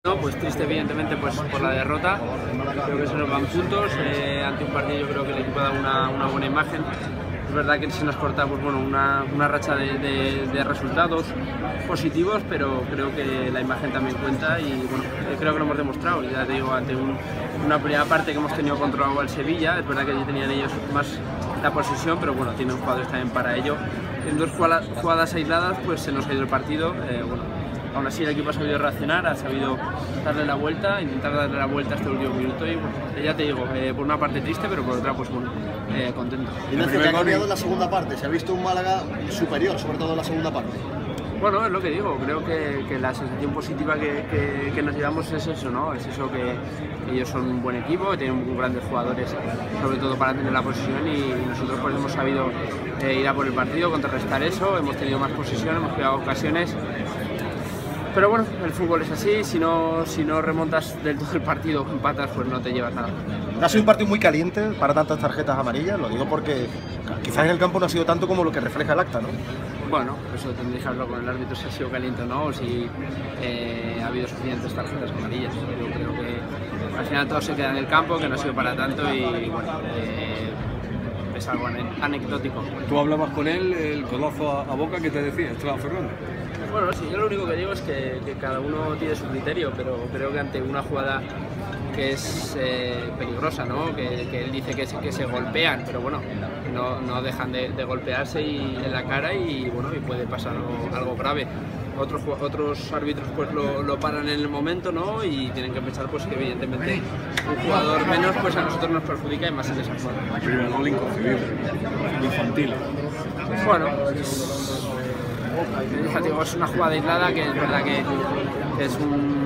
No, pues triste evidentemente pues por la derrota, creo que se nos van puntos, ante un partido yo creo que el equipo da una buena imagen. Es verdad que se nos corta pues, bueno, una racha de resultados positivos, pero creo que la imagen también cuenta y bueno, creo que lo hemos demostrado. Ya te digo, ante una primera parte que hemos tenido controlado al Sevilla, es verdad que tenían ellos más la posesión, pero bueno, tienen jugadores también para ello. En dos jugadas aisladas pues se nos ha ido el partido. Bueno, aún así el equipo ha sabido reaccionar, ha sabido darle la vuelta, intentar darle la vuelta hasta el último minuto y bueno, ya te digo, por una parte triste, pero por otra pues bueno, contento. Ignacio, ¿qué ha cambiado en la segunda parte? Se ha visto un Málaga superior, sobre todo en la segunda parte. Bueno, es lo que digo, creo que la sensación positiva que nos llevamos es eso, ¿no? Es eso que ellos son un buen equipo, que tienen grandes jugadores, sobre todo para tener la posesión y nosotros pues hemos sabido ir a por el partido, contrarrestar eso, hemos tenido más posesión, hemos creado ocasiones. Pero bueno, el fútbol es así, si no remontas del todo el partido, empatas, pues no te llevas nada. Ha sido un partido muy caliente para tantas tarjetas amarillas, lo digo porque quizás en el campo no ha sido tanto como lo que refleja el acta, ¿no? Bueno, eso tendréis que hablar con el árbitro si ha sido caliente o no, o si ha habido suficientes tarjetas amarillas. Yo creo que al final todo se queda en el campo, que no ha sido para tanto y bueno, es algo anecdótico. ¿Tú hablabas con él, el codazo a boca, que te decía, Esteban Fernández? Bueno, sí, yo lo único que digo es que cada uno tiene su criterio, pero creo que ante una jugada que es peligrosa, ¿no? Que él dice que se golpean, pero bueno, no dejan de golpearse en la cara y bueno, y puede pasar algo grave. Otros árbitros pues lo paran en el momento, ¿no? Y tienen que pensar pues que evidentemente un jugador menos pues a nosotros nos perjudica y más en esa forma. El primer gol inconcebible, infantil. Bueno, es una jugada aislada que es verdad que es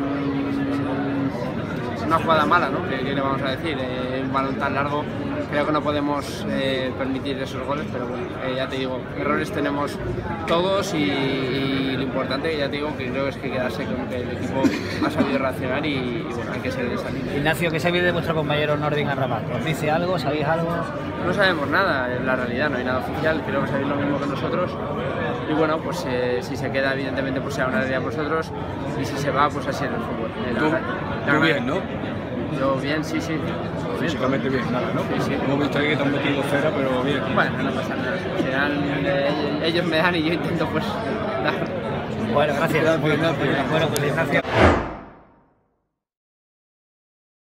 una jugada mala, ¿no? ¿Qué le vamos a decir? Un balón tan largo, creo que no podemos permitir esos goles, pero bueno, ya te digo, errores tenemos todos y lo importante, ya te digo, que creo es que quedarse con que el equipo ha sabido reaccionar y bueno, hay que seguir esa línea. Ignacio, ¿qué sabéis de vuestro compañero Nordin Amrabat? ¿Os dice algo? ¿Sabéis algo? No sabemos nada, en la realidad no hay nada oficial, creo que sabéis lo mismo que nosotros. Y bueno, pues si se queda evidentemente pues será una alegría para vosotros y si se va pues así en el fútbol. Tú bien, ¿no? Yo bien, sí. Físicamente bien, nada, ¿no? Sí. Hemos visto ahí que te han metido cera, pero bien. Bueno, no pasa nada. Al final ellos me dan y yo intento pues dar. Bueno, gracias. Gracias. Bueno, pues gracias.